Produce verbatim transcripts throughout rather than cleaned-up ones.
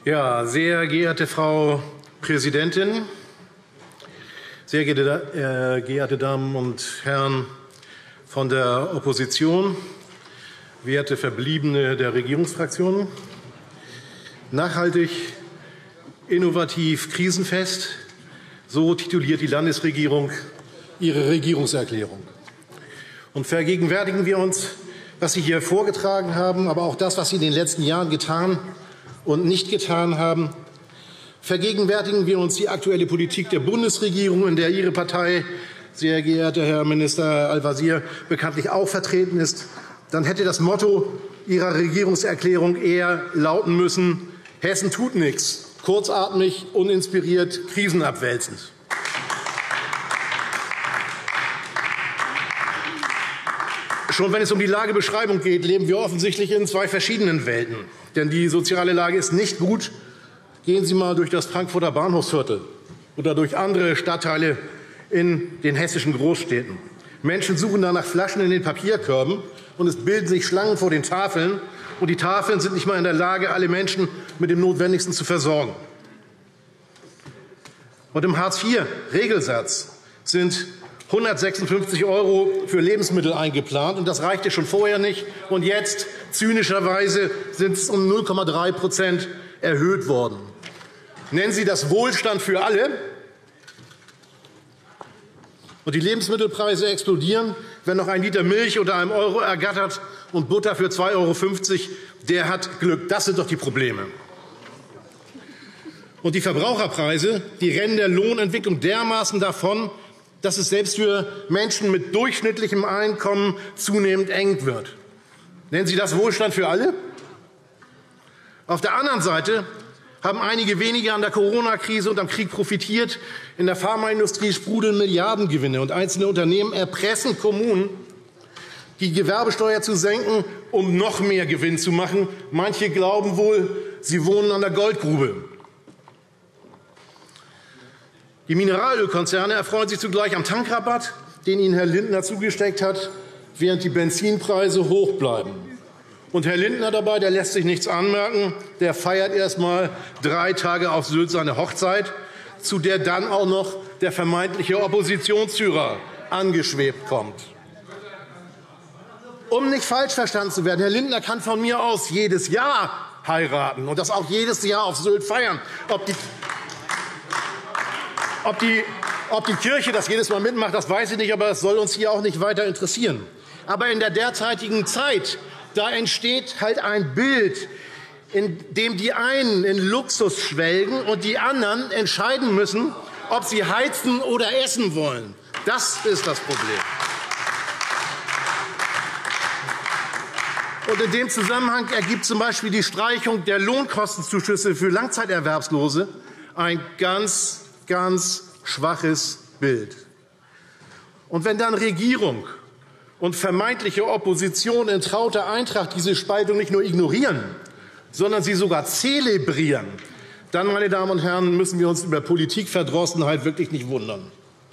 Ja, sehr geehrte Frau Präsidentin, sehr geehrte, äh, geehrte Damen und Herren von der Opposition, werte Verbliebene der Regierungsfraktionen, nachhaltig, innovativ, krisenfest, so tituliert die Landesregierung ihre Regierungserklärung. Und vergegenwärtigen wir uns, was Sie hier vorgetragen haben, aber auch das, was Sie in den letzten Jahren getan und nicht getan haben. Vergegenwärtigen wir uns die aktuelle Politik der Bundesregierung, in der Ihre Partei, sehr geehrter Herr Minister Al-Wazir, bekanntlich auch vertreten ist. Dann hätte das Motto Ihrer Regierungserklärung eher lauten müssen: Hessen tut nichts, kurzatmig, uninspiriert, krisenabwälzend. Schon wenn es um die Lagebeschreibung geht, leben wir offensichtlich in zwei verschiedenen Welten. Denn die soziale Lage ist nicht gut. Gehen Sie mal durch das Frankfurter Bahnhofsviertel oder durch andere Stadtteile in den hessischen Großstädten. Menschen suchen da nach Flaschen in den Papierkörben, und es bilden sich Schlangen vor den Tafeln. Und die Tafeln sind nicht mal in der Lage, alle Menschen mit dem Notwendigsten zu versorgen. Und im Hartz-vier-Regelsatz sind hundertsechsundfünfzig Euro für Lebensmittel eingeplant. Und das reichte schon vorher nicht. Und jetzt, zynischerweise, sind es um null Komma drei Prozent erhöht worden. Nennen Sie das Wohlstand für alle? Und die Lebensmittelpreise explodieren. Wer noch ein Liter Milch unter einem Euro ergattert und Butter für zwei Euro fünfzig, der hat Glück. Das sind doch die Probleme. Und die Verbraucherpreise, die rennen der Lohnentwicklung dermaßen davon, dass es selbst für Menschen mit durchschnittlichem Einkommen zunehmend eng wird. Nennen Sie das Wohlstand für alle? Auf der anderen Seite haben einige wenige an der Corona-Krise und am Krieg profitiert. In der Pharmaindustrie sprudeln Milliardengewinne, und einzelne Unternehmen erpressen Kommunen, die Gewerbesteuer zu senken, um noch mehr Gewinn zu machen. Manche glauben wohl, sie wohnen an der Goldgrube. Die Mineralölkonzerne erfreuen sich zugleich am Tankrabatt, den ihnen Herr Lindner zugesteckt hat, während die Benzinpreise hoch bleiben. Und Herr Lindner dabei, der lässt sich nichts anmerken. Der feiert erst mal drei Tage auf Sylt seine Hochzeit, zu der dann auch noch der vermeintliche Oppositionsführer angeschwebt kommt. Um nicht falsch verstanden zu werden, Herr Lindner kann von mir aus jedes Jahr heiraten und das auch jedes Jahr auf Sylt feiern. Ob die, ob die, ob die Kirche das jedes Mal mitmacht, das weiß ich nicht, aber das soll uns hier auch nicht weiter interessieren. Aber in der derzeitigen Zeit, da entsteht halt ein Bild, in dem die einen in Luxus schwelgen und die anderen entscheiden müssen, ob sie heizen oder essen wollen. Das ist das Problem. Und in dem Zusammenhang ergibt zum Beispiel die Streichung der Lohnkostenzuschüsse für Langzeiterwerbslose ein ganz, ganz schwaches Bild. Und wenn dann Regierung und vermeintliche Opposition in trauter Eintracht diese Spaltung nicht nur ignorieren, sondern sie sogar zelebrieren, dann, meine Damen und Herren, müssen wir uns über Politikverdrossenheit wirklich nicht wundern.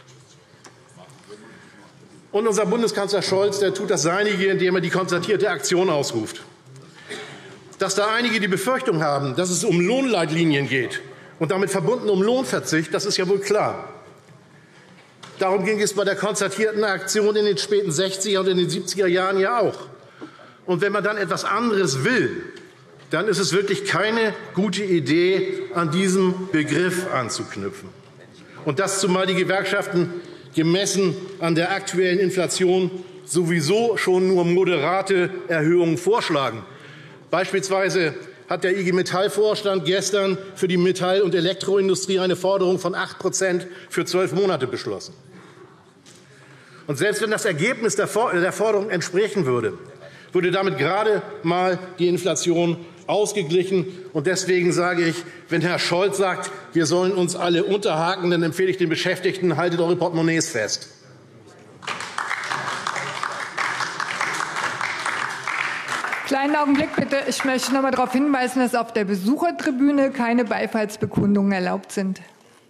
Und unser Bundeskanzler Scholz, der tut das Seinige, indem er die konzertierte Aktion ausruft. Dass da einige die Befürchtung haben, dass es um Lohnleitlinien geht und damit verbunden um Lohnverzicht, das ist ja wohl klar. Darum ging es bei der konzertierten Aktion in den späten sechziger und in den siebziger Jahren ja auch. Und wenn man dann etwas anderes will, dann ist es wirklich keine gute Idee, an diesem Begriff anzuknüpfen. Und das zumal die Gewerkschaften gemessen an der aktuellen Inflation sowieso schon nur moderate Erhöhungen vorschlagen. Beispielsweise hat der I G Metall-Vorstand gestern für die Metall- und Elektroindustrie eine Forderung von acht Prozent für zwölf Monate beschlossen. Und selbst wenn das Ergebnis der Forderung entsprechen würde, würde damit gerade mal die Inflation ausgeglichen. Und deswegen sage ich, wenn Herr Scholz sagt, wir sollen uns alle unterhaken, dann empfehle ich den Beschäftigten, haltet eure Portemonnaies fest. Kleinen Augenblick bitte. Ich möchte noch mal darauf hinweisen, dass auf der Besuchertribüne keine Beifallsbekundungen erlaubt sind.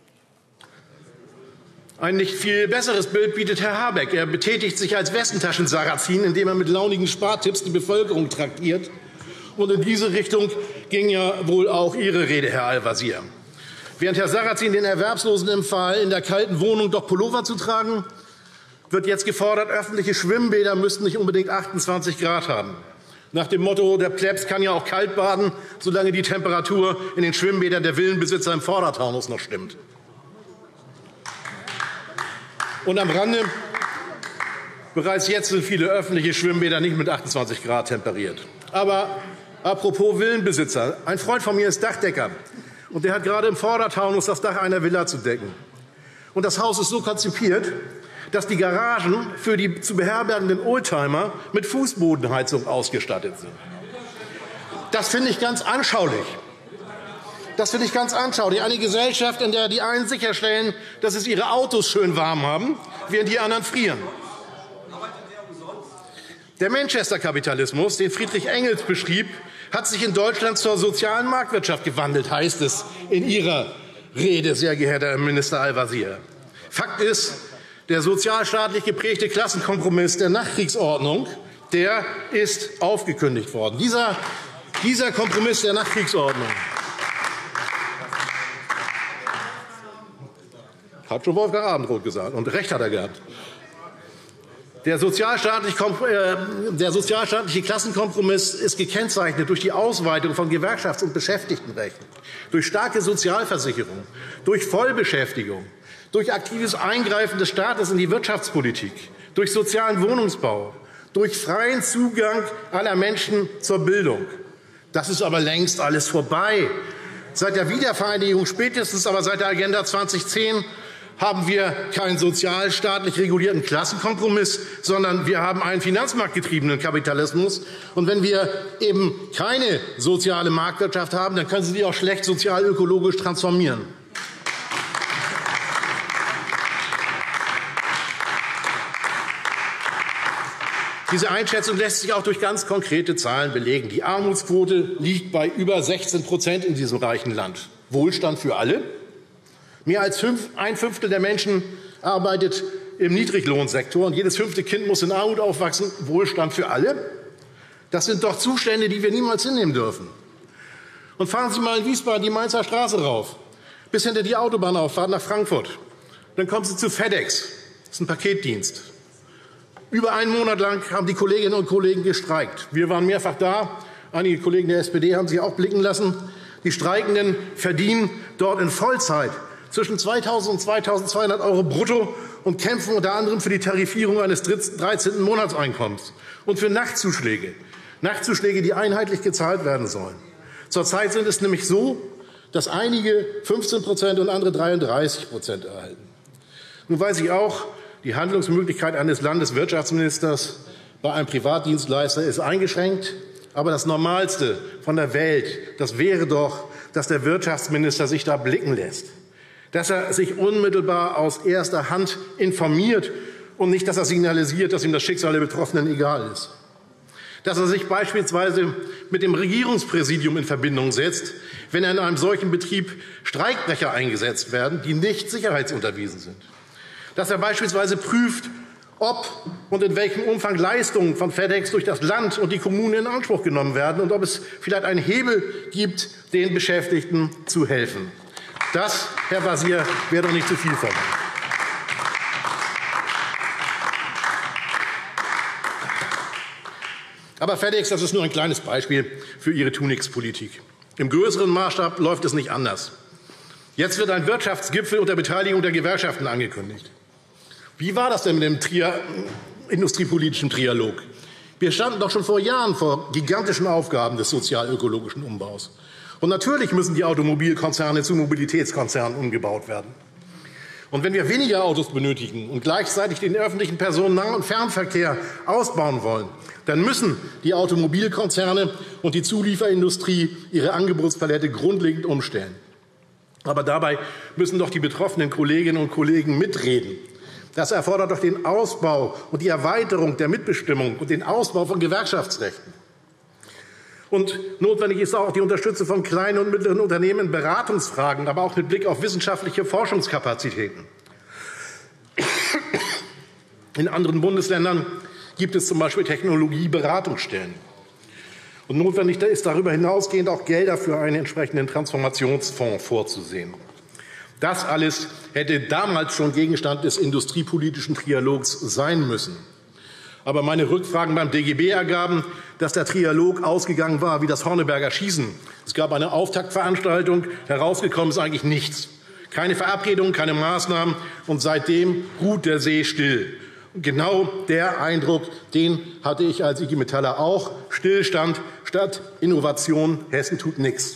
Ein nicht viel besseres Bild bietet Herr Habeck. Er betätigt sich als Westentaschen-Sarrazin, indem er mit launigen Spartipps die Bevölkerung traktiert Und in diese Richtung ging ja wohl auch Ihre Rede, Herr Al-Wazir. Während Herr Sarrazin den Erwerbslosen empfahl, in der kalten Wohnung doch Pullover zu tragen, wird jetzt gefordert, öffentliche Schwimmbäder müssten nicht unbedingt achtundzwanzig Grad haben. Nach dem Motto, der Plebs kann ja auch kalt baden, solange die Temperatur in den Schwimmbädern der Villenbesitzer im Vordertaunus noch stimmt. Und am Rande, bereits jetzt sind viele öffentliche Schwimmbäder nicht mit achtundzwanzig Grad temperiert. Aber apropos Villenbesitzer, ein Freund von mir ist Dachdecker. Und der hat gerade im Vordertaunus das Dach einer Villa zu decken. Und das Haus ist so konzipiert, dass die Garagen für die zu beherbergenden Oldtimer mit Fußbodenheizung ausgestattet sind. Das finde ich ganz anschaulich. Das finde ich ganz anschaulich. Eine Gesellschaft, in der die einen sicherstellen, dass es ihre Autos schön warm haben, während die anderen frieren. Der Manchester-Kapitalismus, den Friedrich Engels beschrieb, hat sich in Deutschland zur sozialen Marktwirtschaft gewandelt, heißt es in Ihrer Rede, sehr geehrter Herr Minister Al-Wazir. Fakt ist, der sozialstaatlich geprägte Klassenkompromiss der Nachkriegsordnung, der ist aufgekündigt worden. Dieser, dieser Kompromiss der Nachkriegsordnung hat schon Wolfgang Abendroth gesagt, und recht hat er gehabt. Der sozialstaatliche, äh, der sozialstaatliche Klassenkompromiss ist gekennzeichnet durch die Ausweitung von Gewerkschafts- und Beschäftigtenrechten, durch starke Sozialversicherung, durch Vollbeschäftigung, durch aktives Eingreifen des Staates in die Wirtschaftspolitik, durch sozialen Wohnungsbau, durch freien Zugang aller Menschen zur Bildung. Das ist aber längst alles vorbei. Seit der Wiedervereinigung, spätestens aber seit der Agenda zweitausendzehn, haben wir keinen sozialstaatlich regulierten Klassenkompromiss, sondern wir haben einen finanzmarktgetriebenen Kapitalismus. Und wenn wir eben keine soziale Marktwirtschaft haben, dann können Sie die auch schlecht sozial-ökologisch transformieren. Diese Einschätzung lässt sich auch durch ganz konkrete Zahlen belegen. Die Armutsquote liegt bei über sechzehn Prozent in diesem reichen Land. Wohlstand für alle. Mehr als fünf, ein Fünftel der Menschen arbeitet im Niedriglohnsektor, und jedes fünfte Kind muss in Armut aufwachsen. Wohlstand für alle? Das sind doch Zustände, die wir niemals hinnehmen dürfen. Und fahren Sie mal in Wiesbaden die Mainzer Straße rauf, bis hinter die Autobahnauffahrt nach Frankfurt. Dann kommen Sie zu FedEx. Das ist ein Paketdienst. Über einen Monat lang haben die Kolleginnen und Kollegen gestreikt. Wir waren mehrfach da. Einige Kollegen der S P D haben sich auch blicken lassen. Die Streikenden verdienen dort in Vollzeit zwischen zweitausend und zweitausendzweihundert Euro brutto und kämpfen unter anderem für die Tarifierung eines dreizehnten Monatseinkommens und für Nachtzuschläge. Nachtzuschläge, die einheitlich gezahlt werden sollen. Zurzeit sind es nämlich so, dass einige fünfzehn Prozent und andere dreiunddreißig Prozent erhalten. Nun weiß ich auch, die Handlungsmöglichkeit eines Landeswirtschaftsministers bei einem Privatdienstleister ist eingeschränkt. Aber das Normalste von der Welt, das wäre doch, dass der Wirtschaftsminister sich da blicken lässt. Dass er sich unmittelbar aus erster Hand informiert und nicht, dass er signalisiert, dass ihm das Schicksal der Betroffenen egal ist. Dass er sich beispielsweise mit dem Regierungspräsidium in Verbindung setzt, wenn in einem solchen Betrieb Streikbrecher eingesetzt werden, die nicht sicherheitsunterwiesen sind. Dass er beispielsweise prüft, ob und in welchem Umfang Leistungen von FedEx durch das Land und die Kommunen in Anspruch genommen werden und ob es vielleicht einen Hebel gibt, den Beschäftigten zu helfen. Das, Herr Wazir, wäre doch nicht zu viel verlangt. Aber FedEx, das ist nur ein kleines Beispiel für Ihre Tu-Nix-Politik. Im größeren Maßstab läuft es nicht anders. Jetzt wird ein Wirtschaftsgipfel unter Beteiligung der Gewerkschaften angekündigt. Wie war das denn mit dem Trier, industriepolitischen Trialog? Wir standen doch schon vor Jahren vor gigantischen Aufgaben des sozial-ökologischen Umbaus. Und natürlich müssen die Automobilkonzerne zu Mobilitätskonzernen umgebaut werden. Und wenn wir weniger Autos benötigen und gleichzeitig den öffentlichen Personennah- und Fernverkehr ausbauen wollen, dann müssen die Automobilkonzerne und die Zulieferindustrie ihre Angebotspalette grundlegend umstellen. Aber dabei müssen doch die betroffenen Kolleginnen und Kollegen mitreden. Das erfordert doch den Ausbau und die Erweiterung der Mitbestimmung und den Ausbau von Gewerkschaftsrechten. Und notwendig ist auch die Unterstützung von kleinen und mittleren Unternehmen in Beratungsfragen, aber auch mit Blick auf wissenschaftliche Forschungskapazitäten. In anderen Bundesländern gibt es zum Beispiel Technologieberatungsstellen. Und notwendig ist darüber hinausgehend auch Gelder für einen entsprechenden Transformationsfonds vorzusehen. Das alles hätte damals schon Gegenstand des industriepolitischen Trialogs sein müssen. Aber meine Rückfragen beim D G B ergaben, dass der Trialog ausgegangen war wie das Horneberger Schießen. Es gab eine Auftaktveranstaltung, herausgekommen ist eigentlich nichts. Keine Verabredungen, keine Maßnahmen, und seitdem ruht der See still. Genau der Eindruck, den hatte ich als I G Metaller auch. Stillstand statt Innovation. Hessen tut nichts.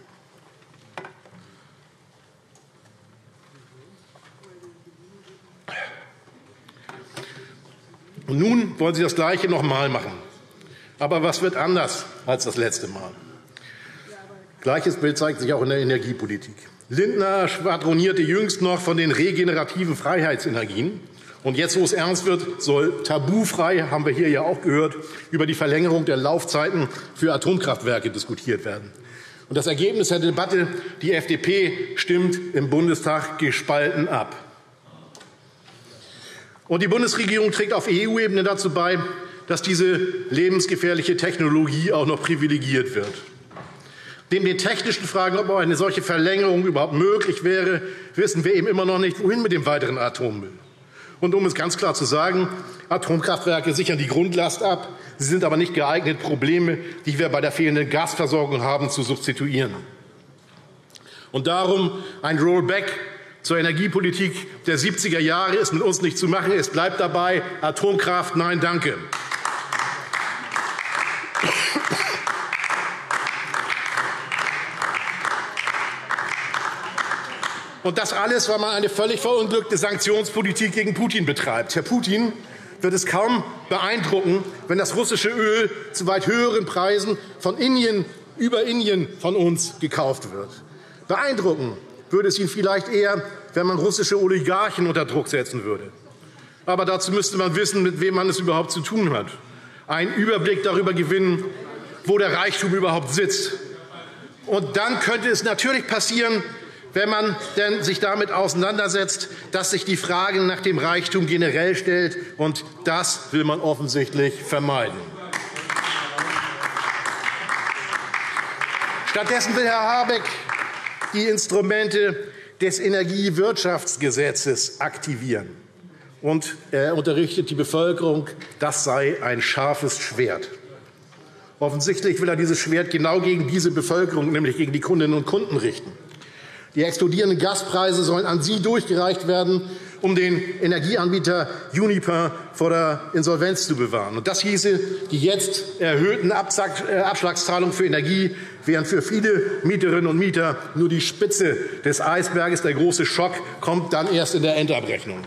Und nun wollen Sie das Gleiche noch mal machen. Aber was wird anders als das letzte Mal? Gleiches Bild zeigt sich auch in der Energiepolitik. Lindner schwadronierte jüngst noch von den regenerativen Freiheitsenergien. Und jetzt, wo es ernst wird, soll tabufrei, haben wir hier ja auch gehört, über die Verlängerung der Laufzeiten für Atomkraftwerke diskutiert werden. Und das Ergebnis der Debatte, die F D P stimmt im Bundestag gespalten ab. Und die Bundesregierung trägt auf E U-Ebene dazu bei, dass diese lebensgefährliche Technologie auch noch privilegiert wird. Neben den technischen Fragen, ob eine solche Verlängerung überhaupt möglich wäre, wissen wir eben immer noch nicht, wohin mit dem weiteren Atommüll. Und um es ganz klar zu sagen, Atomkraftwerke sichern die Grundlast ab. Sie sind aber nicht geeignet, Probleme, die wir bei der fehlenden Gasversorgung haben, zu substituieren. Und darum ein Rollback zur Energiepolitik der siebziger Jahre ist mit uns nicht zu machen. Es bleibt dabei: Atomkraft, nein, danke. Und das alles, weil man eine völlig verunglückte Sanktionspolitik gegen Putin betreibt. Herr Putin wird es kaum beeindrucken, wenn das russische Öl zu weit höheren Preisen von Indien über Indien von uns gekauft wird. Beeindrucken würde es ihn vielleicht eher, wenn man russische Oligarchen unter Druck setzen würde. Aber dazu müsste man wissen, mit wem man es überhaupt zu tun hat. Einen Überblick darüber gewinnen, wo der Reichtum überhaupt sitzt. Und dann könnte es natürlich passieren, wenn man denn sich damit auseinandersetzt, dass sich die Frage nach dem Reichtum generell stellt. Und das will man offensichtlich vermeiden. Stattdessen will Herr Habeck die Instrumente des Energiewirtschaftsgesetzes aktivieren. Und er unterrichtet die Bevölkerung, das sei ein scharfes Schwert. Offensichtlich will er dieses Schwert genau gegen diese Bevölkerung, nämlich gegen die Kundinnen und Kunden, richten. Die explodierenden Gaspreise sollen an Sie durchgereicht werden, um den Energieanbieter Uniper vor der Insolvenz zu bewahren. Und das hieße, die jetzt erhöhten Abschlagszahlungen für Energie wären für viele Mieterinnen und Mieter nur die Spitze des Eisberges. Der große Schock kommt dann erst in der Endabrechnung.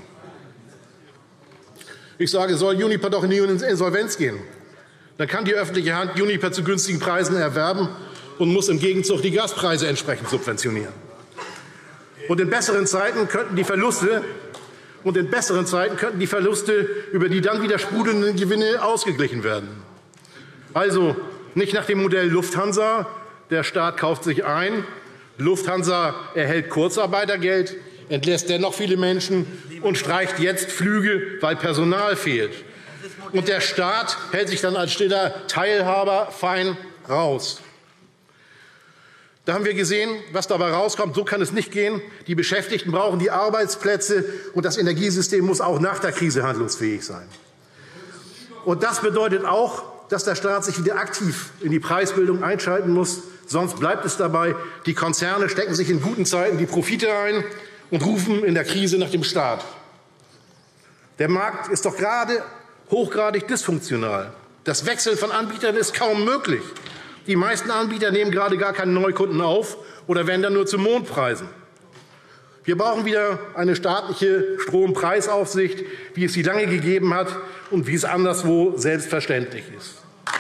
Ich sage, soll Uniper doch in die Insolvenz gehen. Dann kann die öffentliche Hand Uniper zu günstigen Preisen erwerben und muss im Gegenzug die Gaspreise entsprechend subventionieren. Und in besseren Zeiten könnten die Verluste und in besseren Zeiten könnten die Verluste über die dann wieder sprudelnden Gewinne ausgeglichen werden. Also nicht nach dem Modell Lufthansa, der Staat kauft sich ein, Lufthansa erhält Kurzarbeitergeld, entlässt dennoch viele Menschen und streicht jetzt Flüge, weil Personal fehlt. Und der Staat hält sich dann als stiller Teilhaber fein raus. Da haben wir gesehen, was dabei rauskommt. So kann es nicht gehen. Die Beschäftigten brauchen die Arbeitsplätze, und das Energiesystem muss auch nach der Krise handlungsfähig sein. Und das bedeutet auch, dass der Staat sich wieder aktiv in die Preisbildung einschalten muss. Sonst bleibt es dabei, die Konzerne stecken sich in guten Zeiten die Profite ein und rufen in der Krise nach dem Staat. Der Markt ist doch gerade hochgradig dysfunktional. Das Wechseln von Anbietern ist kaum möglich. Die meisten Anbieter nehmen gerade gar keine Neukunden auf oder werden dann nur zu Mondpreisen. Wir brauchen wieder eine staatliche Strompreisaufsicht, wie es sie lange gegeben hat und wie es anderswo selbstverständlich ist.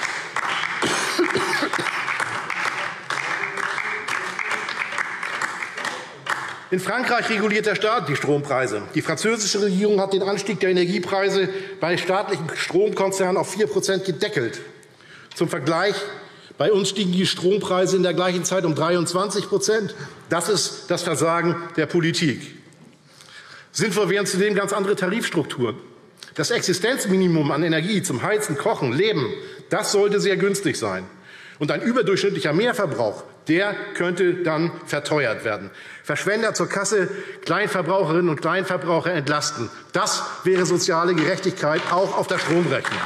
In Frankreich reguliert der Staat die Strompreise. Die französische Regierung hat den Anstieg der Energiepreise bei staatlichen Stromkonzernen auf vier Prozent gedeckelt. Zum Vergleich: Bei uns stiegen die Strompreise in der gleichen Zeit um dreiundzwanzig Prozent. Das ist das Versagen der Politik. Sinnvoll wären zudem ganz andere Tarifstrukturen. Das Existenzminimum an Energie zum Heizen, Kochen, Leben, das sollte sehr günstig sein. Und ein überdurchschnittlicher Mehrverbrauch, der könnte dann verteuert werden. Verschwender zur Kasse, Kleinverbraucherinnen und Kleinverbraucher entlasten. Das wäre soziale Gerechtigkeit auch auf der Stromrechnung.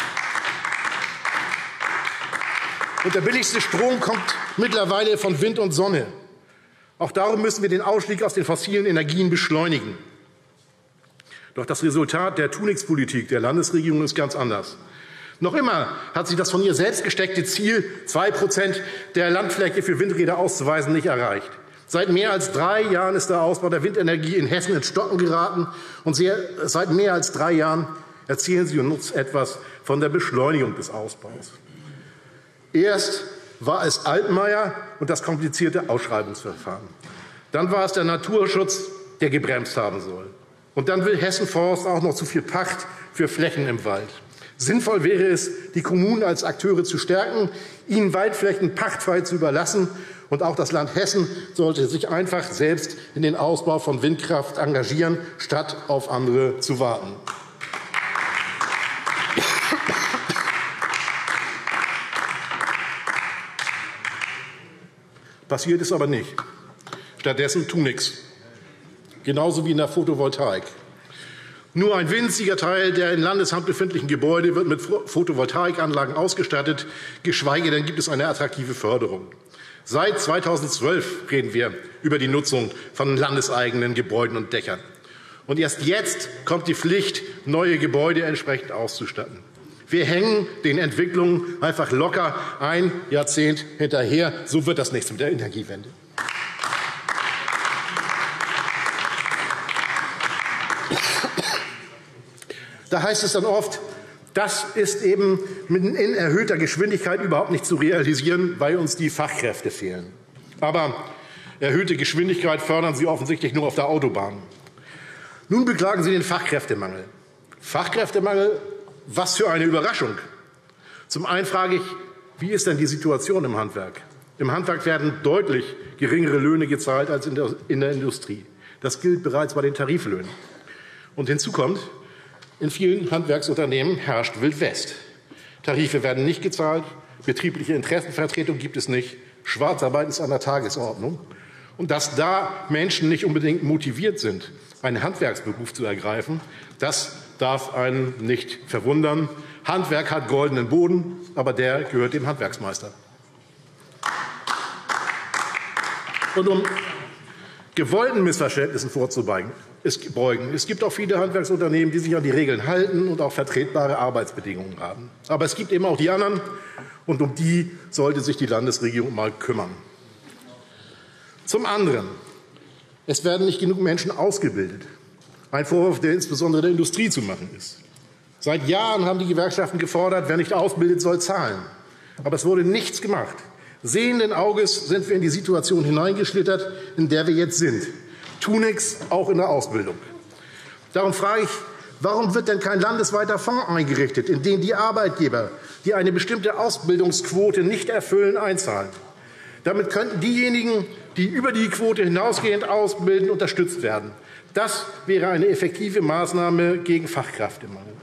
Und der billigste Strom kommt mittlerweile von Wind und Sonne. Auch darum müssen wir den Ausstieg aus den fossilen Energien beschleunigen. Doch das Resultat der Tu-Nix-Politik der Landesregierung ist ganz anders. Noch immer hat sie das von ihr selbst gesteckte Ziel, zwei Prozent der Landfläche für Windräder auszuweisen, nicht erreicht. Seit mehr als drei Jahren ist der Ausbau der Windenergie in Hessen ins Stocken geraten. Und sehr, seit mehr als drei Jahren erzählen Sie uns etwas von der Beschleunigung des Ausbaus. Erst war es Altmaier und das komplizierte Ausschreibungsverfahren. Dann war es der Naturschutz, der gebremst haben soll. Und dann will Hessen Forst auch noch zu viel Pacht für Flächen im Wald. Sinnvoll wäre es, die Kommunen als Akteure zu stärken, ihnen Waldflächen pachtfrei zu überlassen. Und auch das Land Hessen sollte sich einfach selbst in den Ausbau von Windkraft engagieren, statt auf andere zu warten. Passiert ist aber nicht. Stattdessen Tu-Nix. Genauso wie in der Photovoltaik. Nur ein winziger Teil der in Landeshand befindlichen Gebäude wird mit Photovoltaikanlagen ausgestattet, geschweige denn gibt es eine attraktive Förderung. Seit zweitausendzwölf reden wir über die Nutzung von landeseigenen Gebäuden und Dächern. Und erst jetzt kommt die Pflicht, neue Gebäude entsprechend auszustatten. Wir hängen den Entwicklungen einfach locker ein Jahrzehnt hinterher. So wird das nichts mit der Energiewende. Da heißt es dann oft, das ist eben in erhöhter Geschwindigkeit überhaupt nicht zu realisieren, weil uns die Fachkräfte fehlen. Aber erhöhte Geschwindigkeit fördern Sie offensichtlich nur auf der Autobahn. Nun beklagen Sie den Fachkräftemangel. Fachkräftemangel, was für eine Überraschung. Zum einen frage ich, wie ist denn die Situation im Handwerk? Im Handwerk werden deutlich geringere Löhne gezahlt als in der, in der Industrie. Das gilt bereits bei den Tariflöhnen. Und hinzu kommt, in vielen Handwerksunternehmen herrscht Wildwest. Tarife werden nicht gezahlt, betriebliche Interessenvertretung gibt es nicht, Schwarzarbeit ist an der Tagesordnung. Und dass da Menschen nicht unbedingt motiviert sind, einen Handwerksberuf zu ergreifen, das darf einen nicht verwundern. Handwerk hat goldenen Boden, aber der gehört dem Handwerksmeister. Und um gewollten Missverständnissen vorzubeugen, es gibt auch viele Handwerksunternehmen, die sich an die Regeln halten und auch vertretbare Arbeitsbedingungen haben. Aber es gibt eben auch die anderen, und um die sollte sich die Landesregierung mal kümmern. Zum anderen, es werden nicht genug Menschen ausgebildet. Ein Vorwurf, der insbesondere der Industrie zu machen ist. Seit Jahren haben die Gewerkschaften gefordert, wer nicht ausbildet, soll zahlen. Aber es wurde nichts gemacht. Sehenden Auges sind wir in die Situation hineingeschlittert, in der wir jetzt sind. Tu-Nix auch in der Ausbildung. Darum frage ich, warum wird denn kein landesweiter Fonds eingerichtet, in den die Arbeitgeber, die eine bestimmte Ausbildungsquote nicht erfüllen, einzahlen? Damit könnten diejenigen, die über die Quote hinausgehend ausbilden, unterstützt werden. Das wäre eine effektive Maßnahme gegen Fachkräftemangel.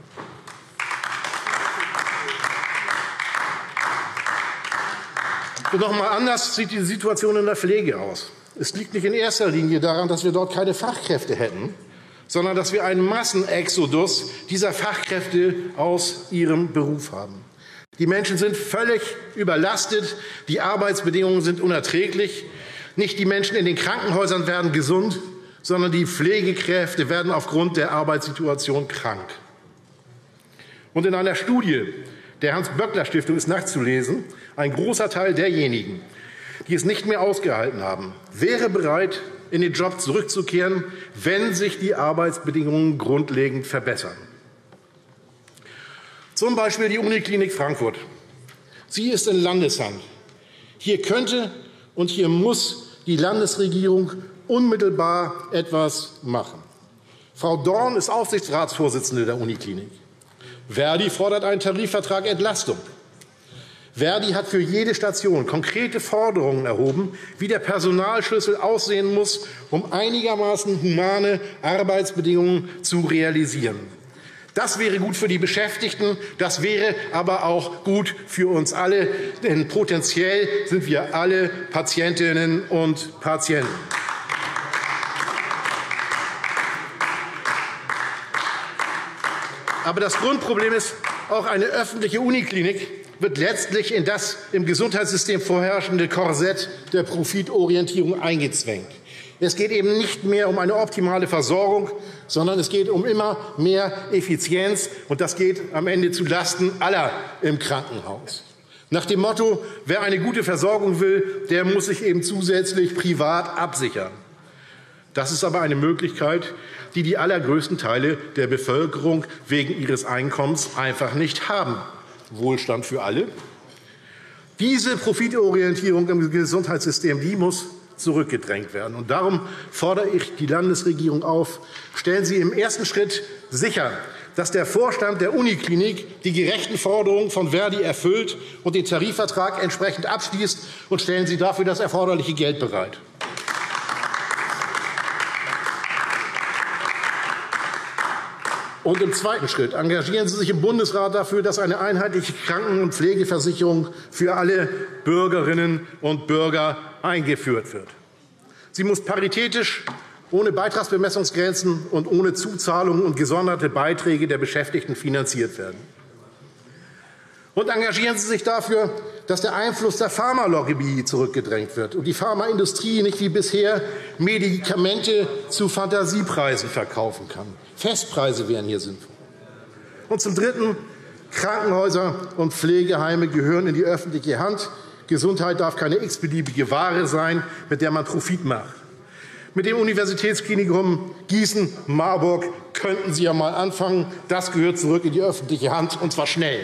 Und noch mal anders sieht die Situation in der Pflege aus. Es liegt nicht in erster Linie daran, dass wir dort keine Fachkräfte hätten, sondern dass wir einen Massenexodus dieser Fachkräfte aus ihrem Beruf haben. Die Menschen sind völlig überlastet, die Arbeitsbedingungen sind unerträglich. Nicht die Menschen in den Krankenhäusern werden gesund, sondern die Pflegekräfte werden aufgrund der Arbeitssituation krank. Und in einer Studie der Hans-Böckler-Stiftung ist nachzulesen, ein großer Teil derjenigen, die es nicht mehr ausgehalten haben, wäre bereit, in den Job zurückzukehren, wenn sich die Arbeitsbedingungen grundlegend verbessern. Zum Beispiel die Uniklinik Frankfurt. Sie ist in Landeshand. Hier könnte und hier muss die Landesregierung unmittelbar etwas machen. Frau Dorn ist Aufsichtsratsvorsitzende der Uniklinik. Verdi fordert einen Tarifvertrag Entlastung. Verdi hat für jede Station konkrete Forderungen erhoben, wie der Personalschlüssel aussehen muss, um einigermaßen humane Arbeitsbedingungen zu realisieren. Das wäre gut für die Beschäftigten, das wäre aber auch gut für uns alle, denn potenziell sind wir alle Patientinnen und Patienten. Aber das Grundproblem ist, auch eine öffentliche Uniklinik wird letztlich in das im Gesundheitssystem vorherrschende Korsett der Profitorientierung eingezwängt. Es geht eben nicht mehr um eine optimale Versorgung, sondern es geht um immer mehr Effizienz, und das geht am Ende zulasten aller im Krankenhaus. Nach dem Motto, wer eine gute Versorgung will, der muss sich eben zusätzlich privat absichern. Das ist aber eine Möglichkeit, die die allergrößten Teile der Bevölkerung wegen ihres Einkommens einfach nicht haben. Wohlstand für alle. Diese Profitorientierung im Gesundheitssystem, die muss zurückgedrängt werden. Und darum fordere ich die Landesregierung auf, stellen Sie im ersten Schritt sicher, dass der Vorstand der Uniklinik die gerechten Forderungen von Verdi erfüllt und den Tarifvertrag entsprechend abschließt, und stellen Sie dafür das erforderliche Geld bereit. Und im zweiten Schritt engagieren Sie sich im Bundesrat dafür, dass eine einheitliche Kranken- und Pflegeversicherung für alle Bürgerinnen und Bürger eingeführt wird. Sie muss paritätisch, ohne Beitragsbemessungsgrenzen und ohne Zuzahlungen und gesonderte Beiträge der Beschäftigten finanziert werden. Und engagieren Sie sich dafür, dass der Einfluss der Pharmalobby zurückgedrängt wird und die Pharmaindustrie nicht wie bisher Medikamente zu Fantasiepreisen verkaufen kann. Festpreise wären hier sinnvoll. Und zum Dritten, Krankenhäuser und Pflegeheime gehören in die öffentliche Hand. Gesundheit darf keine x-beliebige Ware sein, mit der man Profit macht. Mit dem Universitätsklinikum Gießen-Marburg könnten Sie ja mal anfangen. Das gehört zurück in die öffentliche Hand, und zwar schnell.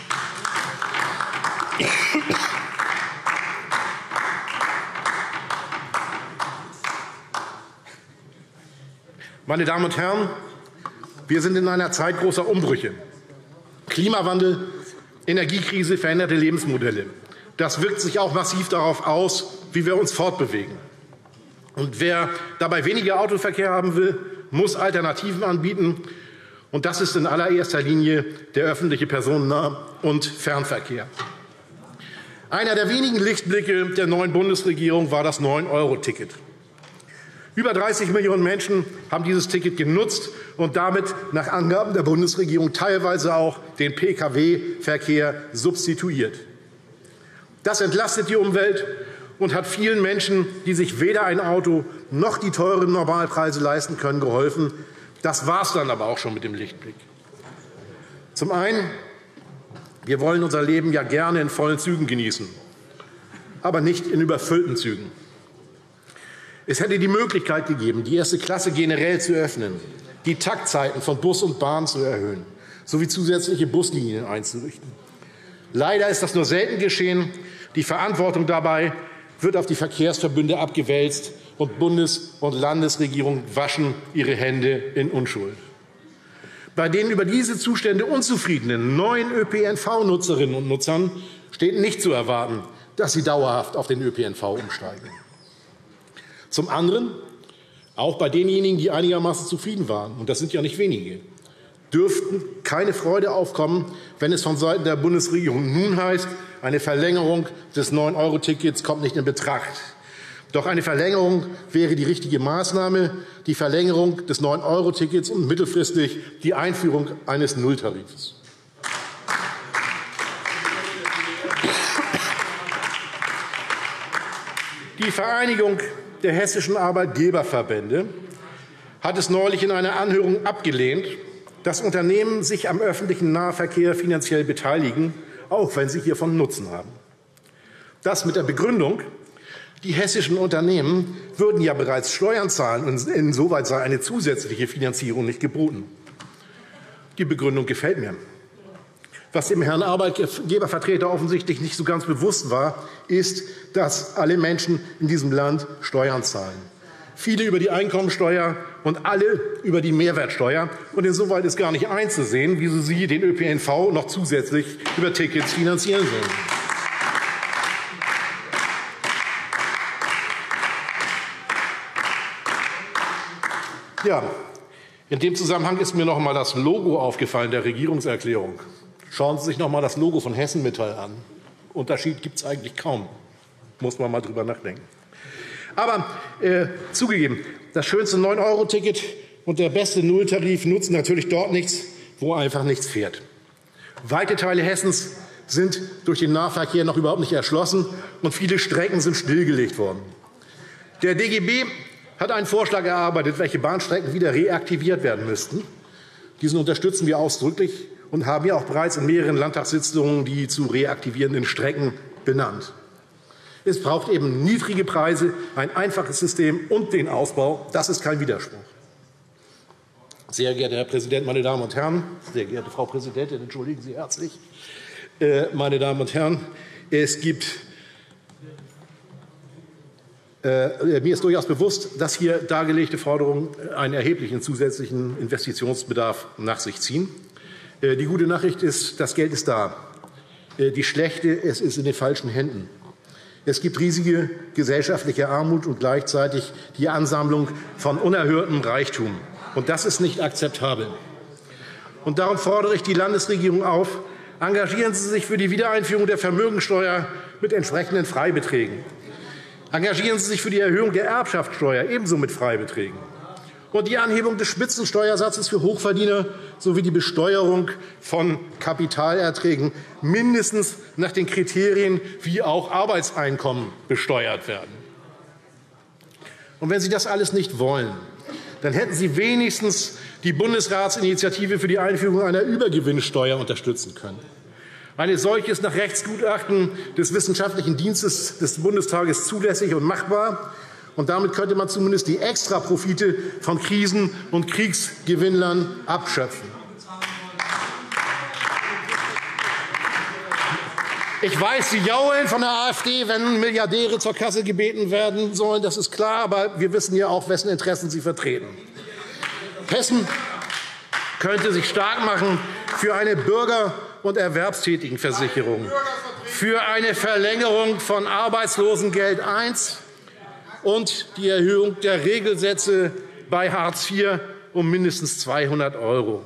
Meine Damen und Herren, wir sind in einer Zeit großer Umbrüche. Klimawandel, Energiekrise, veränderte Lebensmodelle. Das wirkt sich auch massiv darauf aus, wie wir uns fortbewegen. Und wer dabei weniger Autoverkehr haben will, muss Alternativen anbieten. Und das ist in allererster Linie der öffentliche Personennah- und Fernverkehr. Einer der wenigen Lichtblicke der neuen Bundesregierung war das neun Euro Ticket. Über dreißig Millionen Menschen haben dieses Ticket genutzt und damit nach Angaben der Bundesregierung teilweise auch den Pkw-Verkehr substituiert. Das entlastet die Umwelt und hat vielen Menschen, die sich weder ein Auto noch die teuren Normalpreise leisten können, geholfen. Das war es dann aber auch schon mit dem Lichtblick. Zum einen, wir wollen unser Leben ja gerne in vollen Zügen genießen, aber nicht in überfüllten Zügen. Es hätte die Möglichkeit gegeben, die erste Klasse generell zu öffnen, die Taktzeiten von Bus und Bahn zu erhöhen, sowie zusätzliche Buslinien einzurichten. Leider ist das nur selten geschehen. Die Verantwortung dabei wird auf die Verkehrsverbünde abgewälzt, und Bundes- und Landesregierungen waschen ihre Hände in Unschuld. Bei den über diese Zustände unzufriedenen neuen Ö P N V-Nutzerinnen und Nutzern steht nicht zu erwarten, dass sie dauerhaft auf den Ö P N V umsteigen. Zum anderen, auch bei denjenigen, die einigermaßen zufrieden waren, und das sind ja nicht wenige, dürften keine Freude aufkommen, wenn es von Seiten der Bundesregierung nun heißt, eine Verlängerung des neun Euro Tickets kommt nicht in Betracht. Doch eine Verlängerung wäre die richtige Maßnahme, die Verlängerung des neun Euro Tickets und mittelfristig die Einführung eines Nulltarifs. Die Vereinigung der hessischen Arbeitgeberverbände hat es neulich in einer Anhörung abgelehnt, dass Unternehmen sich am öffentlichen Nahverkehr finanziell beteiligen, auch wenn sie hiervon Nutzen haben. Das mit der Begründung, die hessischen Unternehmen würden ja bereits Steuern zahlen, und insoweit sei eine zusätzliche Finanzierung nicht geboten. Die Begründung gefällt mir. Was dem Herrn Arbeitgebervertreter offensichtlich nicht so ganz bewusst war, ist, dass alle Menschen in diesem Land Steuern zahlen. Viele über die Einkommensteuer und alle über die Mehrwertsteuer. Und insoweit ist gar nicht einzusehen, wieso Sie den Ö P N V noch zusätzlich über Tickets finanzieren sollen. Ja, In dem Zusammenhang ist mir noch einmal das Logo aufgefallen der Regierungserklärung. Schauen Sie sich noch einmal das Logo von Hessen Metall an. Unterschied gibt es eigentlich kaum. Muss man mal drüber nachdenken. Aber äh, zugegeben, das schönste neun Euro Ticket und der beste Nulltarif nutzen natürlich dort nichts, wo einfach nichts fährt. Weite Teile Hessens sind durch den Nahverkehr noch überhaupt nicht erschlossen, und viele Strecken sind stillgelegt worden. Der D G B hat einen Vorschlag erarbeitet, welche Bahnstrecken wieder reaktiviert werden müssten. Diesen unterstützen wir ausdrücklich und haben ja auch bereits in mehreren Landtagssitzungen die zu reaktivierenden Strecken benannt. Es braucht eben niedrige Preise, ein einfaches System und den Ausbau. Das ist kein Widerspruch. Sehr geehrter Herr Präsident, meine Damen und Herren, sehr geehrte Frau Präsidentin, entschuldigen Sie herzlich, äh, meine Damen und Herren, es gibt Äh, mir ist durchaus bewusst, dass hier dargelegte Forderungen einen erheblichen zusätzlichen Investitionsbedarf nach sich ziehen. Äh, die gute Nachricht ist, das Geld ist da. Äh, die schlechte, es ist in den falschen Händen. Es gibt riesige gesellschaftliche Armut und gleichzeitig die Ansammlung von unerhörtem Reichtum. Und das ist nicht akzeptabel. Und darum fordere ich die Landesregierung auf, engagieren Sie sich für die Wiedereinführung der Vermögensteuer mit entsprechenden Freibeträgen. Engagieren Sie sich für die Erhöhung der Erbschaftssteuer, ebenso mit Freibeträgen, und die Anhebung des Spitzensteuersatzes für Hochverdiener sowie die Besteuerung von Kapitalerträgen mindestens nach den Kriterien, wie auch Arbeitseinkommen besteuert werden. Und wenn Sie das alles nicht wollen, dann hätten Sie wenigstens die Bundesratsinitiative für die Einführung einer Übergewinnsteuer unterstützen können. Eine solche ist nach Rechtsgutachten des Wissenschaftlichen Dienstes des Bundestages zulässig und machbar. Und damit könnte man zumindest die Extraprofite von Krisen- und Kriegsgewinnlern abschöpfen. Ich weiß, Sie jaulen von der AfD, wenn Milliardäre zur Kasse gebeten werden sollen. Das ist klar. Aber wir wissen ja auch, wessen Interessen Sie vertreten. Hessen könnte sich stark machen für eine Bürger- und Erwerbstätigenversicherung, für eine Verlängerung von Arbeitslosengeld eins und die Erhöhung der Regelsätze bei Hartz vier um mindestens zweihundert Euro.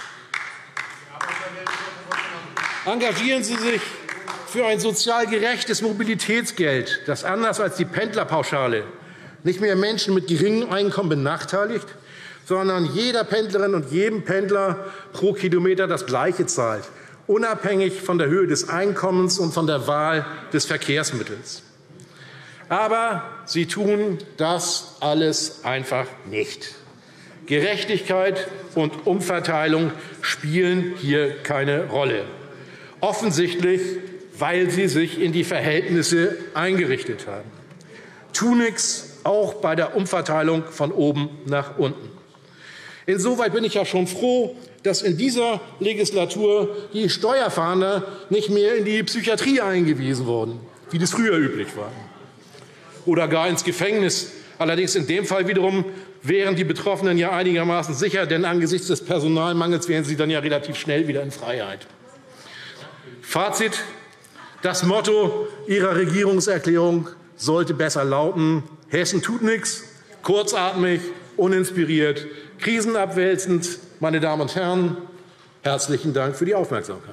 Engagieren Sie sich für ein sozial gerechtes Mobilitätsgeld, das anders als die Pendlerpauschale nicht mehr Menschen mit geringem Einkommen benachteiligt, sondern jeder Pendlerin und jedem Pendler pro Kilometer das Gleiche zahlt, unabhängig von der Höhe des Einkommens und von der Wahl des Verkehrsmittels. Aber Sie tun das alles einfach nicht. Gerechtigkeit und Umverteilung spielen hier keine Rolle. Offensichtlich, weil Sie sich in die Verhältnisse eingerichtet haben. Tu nix, auch bei der Umverteilung von oben nach unten. Insoweit bin ich ja schon froh, dass in dieser Legislatur die Steuerfahnder nicht mehr in die Psychiatrie eingewiesen wurden, wie das früher üblich war, oder gar ins Gefängnis. Allerdings in dem Fall wiederum wären die Betroffenen ja einigermaßen sicher, denn angesichts des Personalmangels wären sie dann ja relativ schnell wieder in Freiheit. Fazit: Das Motto Ihrer Regierungserklärung sollte besser lauten: Hessen tut nichts, kurzatmig, uninspiriert, krisenabwälzend. Meine Damen und Herren, herzlichen Dank für die Aufmerksamkeit.